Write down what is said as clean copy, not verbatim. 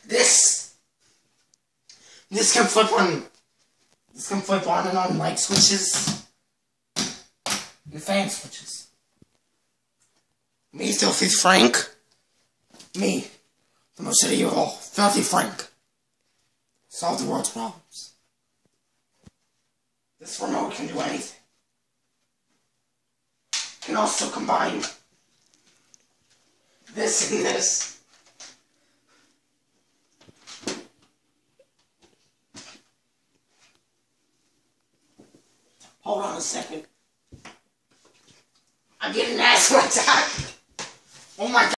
This can flip on. This can flip on and on light switches and fan switches. Me, Filthy Frank. Me, the most evil, Filthy Frank. Solve the world's problems. This remote can do anything. Can also combine this and this. Hold on a second. I'm getting an asthma attack. Oh my God.